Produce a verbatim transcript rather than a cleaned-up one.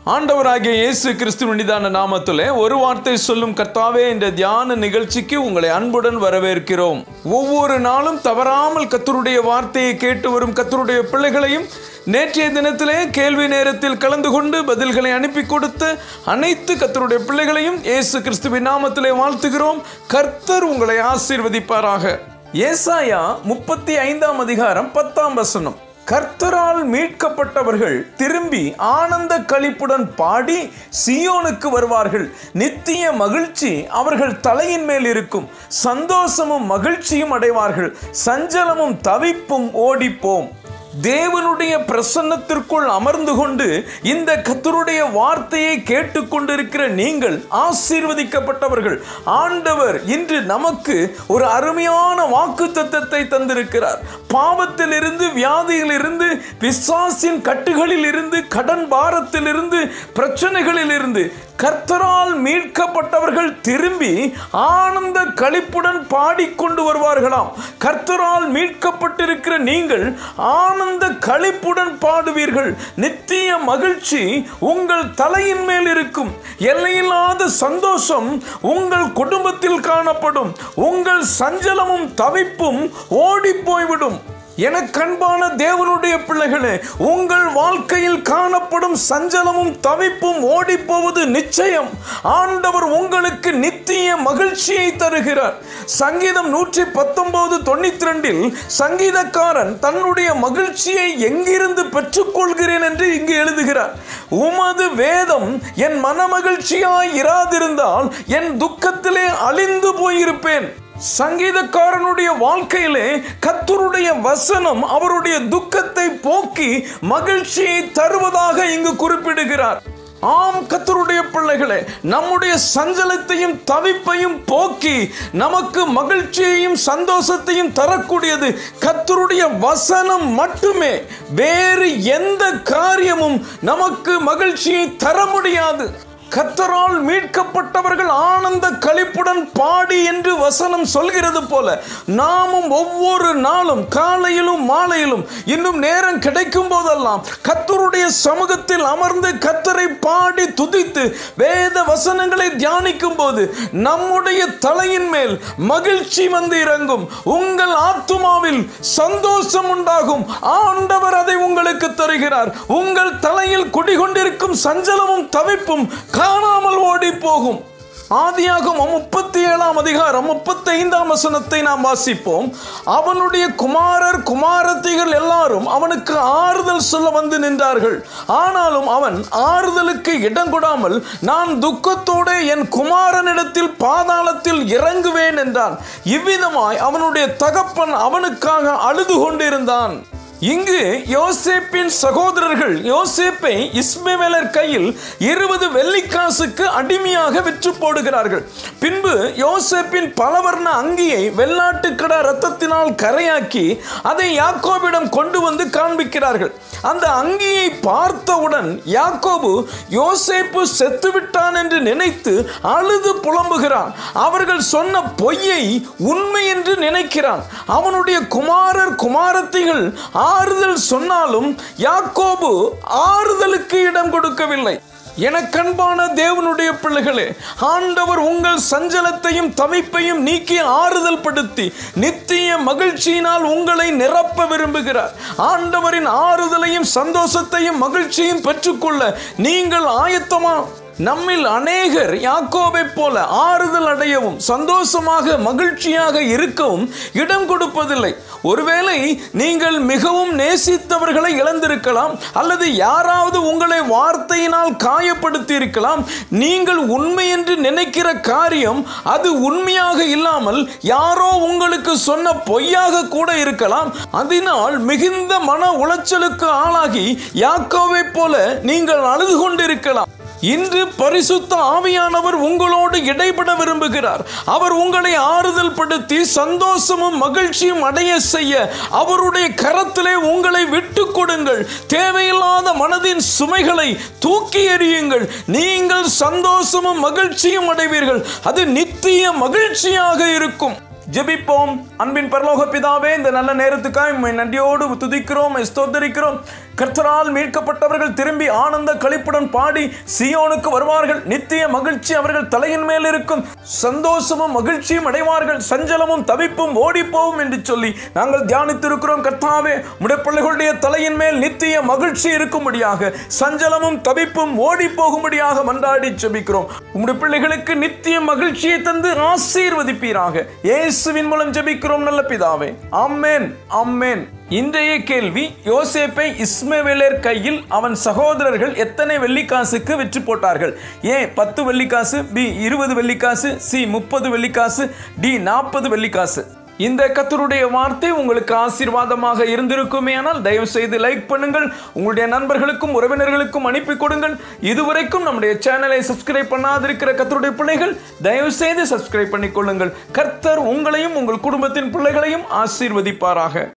ஆண்டவராகிய இயேசு கிறிஸ்துவின் இனிதான நாமத்திலே ஒரு வார்த்தை சொல்லும் கர்த்தாவே என்ற தியான நிகழ்ச்சிக்கு உங்களை அன்புடன் வரவேற்கிறோம். ஒவ்வொரு நாளும் தவறாமல் கர்த்தருடைய வார்த்தையை கேட்டு வரும் கர்த்தருடைய பிள்ளைகளையும் நேற்றைய தினத்திலே கேள்வி நேரத்தில் கலந்து கொண்டு பதில்களை அனுப்பி கொடுத்த அனைத்து கர்த்தருடைய பிள்ளைகளையும் இயேசு கிறிஸ்துவின் நாமத்திலே வாழ்த்துகிறோம். கர்த்தர் உங்களை ஆசீர்வதிப்பாராக. ஏசாயா முப்பத்தி ஐந்தாம் அதிகாரம் பத்தாம் வசனம். கர்த்தரால் மீட்கப்பட்டவர்கள் திரும்பி ஆனந்த களிப்புடன் பாடி சியோனுக்கு வருவார்கள். நித்திய மகிழ்ச்சி அவர்கள் தலையின் மேல் இருக்கும். சந்தோஷமும் மகிழ்ச்சியும் அடைவார்கள். சஞ்சலமும் தவிப்பும் ஓடிப்போம். தேவனுடைய பிரசன்னத்திற்குள் அமர்ந்து கொண்டு இந்த கர்த்தருடைய வார்த்தையை கேட்டுக்கொண்டிருக்கிற நீங்கள் ஆசீர்வதிக்கப்பட்டவர்கள். ஆண்டவர் இன்று நமக்கு ஒரு அருமையான வாக்குத்தத்தத்தை தந்திருக்கிறார். பாவத்தில் இருந்து, வியாதியில் இருந்து, பிசாசின் கட்டுகளில் இருந்து, கடன் பாரத்தில் இருந்து, பிரச்சனைகளில் இருந்து கர்த்தரால் மீட்கப்பட்டவர்கள் திரும்பி ஆனந்த களிப்புடன் பாடிக்கொண்டு வருவார்களாம். கர்த்தரால் மீட்கப்பட்டிருக்கிற நீங்கள் ஆனந்த களிப்புடன் பாடுவீர்கள். நித்திய மகிழ்ச்சி உங்கள் தலையின் மேல் இருக்கும். எல்லையில்லாத சந்தோஷம் உங்கள் குடும்பத்தில் காணப்படும். உங்கள் சஞ்சலமும் தவிப்பும் ஓடி போய்விடும். எனக்கு அன்பான தேவனுடைய பிள்ளைகளே, உங்கள் வாழ்க்கையில் காணப்படும் சஞ்சலமும் தவிப்பும் ஓடி போவது நிச்சயம். ஆண்டவர் உங்களுக்கு நித்திய மகிழ்ச்சியை தருகிறார். சங்கீதம் நூற்றி பத்தொன்பது தொண்ணூத்தி ரெண்டில் சங்கீதக்காரன் தன்னுடைய மகிழ்ச்சியை எங்கிருந்து பெற்றுக்கொள்கிறேன் என்று இங்கு எழுதுகிறார். உமது வேதம் என் மன மகிழ்ச்சியாய் இராதிருந்தால் என் துக்கத்திலே அழிந்து போயிருப்பேன். சங்கீதக்காரனுடைய வாழ்க்கையிலே கர்த்தருடைய வசனம் அவருடைய துக்கத்தை போக்கி மகிழ்ச்சியை தருவதாக இங்கு குறிப்பிடுகிறார். ஆம் கர்த்தருடைய பிள்ளைகளே, நம்முடைய சஞ்சலத்தையும் தவிப்பையும் போக்கி நமக்கு மகிழ்ச்சியையும் சந்தோஷத்தையும் தரக்கூடியது கர்த்தருடைய வசனம் மட்டுமே. வேறு எந்த காரியமும் நமக்கு மகிழ்ச்சியை தர முடியாது. கர்த்தரால் மீட்கப்பட்டவர்கள் ஆனந்த களிப்புடன் பாடி என்று வசனம் சொல்கிறது போல நாமும் ஒவ்வொரு நாளும் காலையிலும் மாலையிலும் இன்னும் நேரம் கிடைக்கும் போதெல்லாம் கர்த்தருடைய சமூகத்தில் அமர்ந்து கர்த்தரை பாடி துதித்து வேத வசனங்களை தியானிக்கும் போது நம்முடைய தலையின் மேல் மகிழ்ச்சி வந்து இறங்கும். உங்கள் ஆத்துமாவில் சந்தோஷம் உண்டாகும். ஆண்டவர் அதை உங்களுக்கு தருகிறார். உங்கள் தலையில் குடிகொண்டிருக்கும் சஞ்சலமும் தவிப்பும் காணாமல் ஓடி போகும். ஆதியாகமம் முப்பத்தி ஏழாம் அதிகாரம் முப்பத்தி ஐந்தாம் வசனத்தை நாம் வாசிப்போம். அவனுடைய குமாரர் குமாரத்திகள் எல்லாரும் அவனுக்கு ஆறுதல் சொல்ல வந்து நின்றார்கள். ஆனாலும் அவன் ஆறுதலுக்கு இடம் கொடாமல் நான் துக்கத்தோடு என் குமாரனிடத்தில் பாதாளத்தில் இறங்குவேன் என்றான். இவ்விதமாய் அவனுடைய தகப்பன் அவனுக்காக அழுது கொண்டிருந்தான். இங்கு யோசேப்பின் சகோதரர்கள் யோசேப்பை இஸ்மவேலர் கையில் இருபது வெள்ளிக்காசுக்கு அடிமையாக விற்று போடுகிறார்கள். பின்பு யோசேப்பின் பலவர்ண அங்கியை வெள்ளாட்டுக்கடா இரத்தத்தினால் கரையாக்கி அதை யாக்கோபிடம் கொண்டு வந்து காண்பிக்கிறார்கள். அந்த அங்கியை பார்த்தவுடன் யாக்கோபு யோசேப்பு செத்துவிட்டான் என்று நினைத்து அழுது புலம்புகிறான். அவர்கள் சொன்ன பொய்யை உண்மை என்று நினைக்கிறான். அவனுடைய குமாரர் குமாரத்திகள் ஆறுதல் சொன்னாலும் யாக்கோபு ஆறுதலுக்கு இடம் கொடுக்கவில்லை. எனக்கன்பான தேவனுடைய பிள்ளைகளே, ஆண்டவர் உங்கள் சஞ்சலத்தையும் தவிப்பையும் நீக்கி ஆறுதல் படுத்தி நித்திய மகிழ்ச்சியினால் உங்களை நிரப்ப விரும்புகிறார். ஆண்டவரின் ஆறுதலையும் சந்தோஷத்தையும் மகிழ்ச்சியும் பெற்றுக்கொள்ள நீங்கள் ஆயத்தமா? நம்மில் அநேகர் யாக்கோபை போல ஆறுதல் அடையவும் சந்தோஷமாக மகிழ்ச்சியாக இருக்கவும் இடம் கொடுப்பதில்லை. ஒருவேளை நீங்கள் மிகவும் நேசித்தவர்களை இழந்திருக்கலாம், அல்லது யாராவது உங்களை வார்த்தையினால் காயப்படுத்தி இருக்கலாம். நீங்கள் உண்மை என்று நினைக்கிற காரியம் அது உண்மையாக இல்லாமல் யாரோ உங்களுக்கு சொன்ன பொய்யாக கூட இருக்கலாம். அதனால் மிகுந்த மன உளைச்சலுக்கு ஆளாகி யாக்கோபை போல நீங்கள் அழுது கொண்டிருக்கலாம். இன்று பரிசுத்த ஆவியானவர் உங்களோடு இடைப்பட விரும்புகிறார். அவர் உங்களை ஆறுதல் படுத்தி சந்தோஷமும் மகிழ்ச்சியும் அடைய செய்ய அவருடைய கரத்திலே உங்களை விட்டு கொடுங்கள். தேவையில்லாத மனதின் சுமைகளை தூக்கி எறியுங்கள். நீங்கள் சந்தோஷமும் மகிழ்ச்சியும் அடைவீர்கள். அது நித்திய மகிழ்ச்சியாக இருக்கும். ஜெபிப்போம். அன்பின் பரலோக பிதாவே, இந்த நல்ல நேரத்துக்காக உம்மை நன்றியோடு துதிக்கிறோம், ஸ்தோத்திரிக்கிறோம். கர்த்தரால் மீட்கப்பட்டவர்கள் திரும்பி ஆனந்த களிப்புடன் பாடி சீயோனுக்கு வருவார்கள். நித்திய மகிழ்ச்சி அவர்கள் தலையின் மேல் இருக்கும். சந்தோஷமும் மகிழ்ச்சியும் அடைவார்கள். சஞ்சலமும் தவிப்பும் ஓடி போகும் என்று சொல்லி நாங்கள் தியானித்திருக்கிறோம். கர்த்தாவே, உம்முடைய பிள்ளைகளுடைய தலையின் மேல் நித்திய மகிழ்ச்சி இருக்கும்படியாக, சஞ்சலமும் தவிப்பும் ஓடி போகும்படியாக மன்றாடி ஜெபிக்கிறோம். உம்முடைய பிள்ளைகளுக்கு நித்திய மகிழ்ச்சியை தந்து ஆசீர்வதிப்பீராக. இயேசுவின் மூலம் ஜெபிக்கிறோம் நல்ல பிதாவே. ஆமென், ஆமென். இன்றைய கேள்வி: யோசேப்பை இஸ்மவேலர் கையில் அவன் சகோதரர்கள் எத்தனை வெள்ளிக்காசுக்கு விற்று போட்டார்கள்? ஏ பத்து வெள்ளிக்காசு, பி இருபது வெள்ளிக்காசு, சி முப்பது வெள்ளிக்காசு, டி நாற்பது வெள்ளிக்காசு. இந்த கர்த்தருடைய வார்த்தை உங்களுக்கு ஆசீர்வாதமாக இருந்திருக்குமே ஆனால் தயவு செய்து லைக் பண்ணுங்கள். உங்களுடைய நண்பர்களுக்கும் உறவினர்களுக்கும் அனுப்பி கொடுங்கள். இதுவரைக்கும் நம்முடைய சேனலை சப்ஸ்கிரைப் பண்ணாதிருக்கிற கர்த்தருடைய பிள்ளைகள் தயவு செய்து சப்ஸ்கிரைப் பண்ணிக்கொள்ளுங்கள். கர்த்தர் உங்களையும் உங்கள் குடும்பத்தின் பிள்ளைகளையும் ஆசீர்வதிப்பாராக.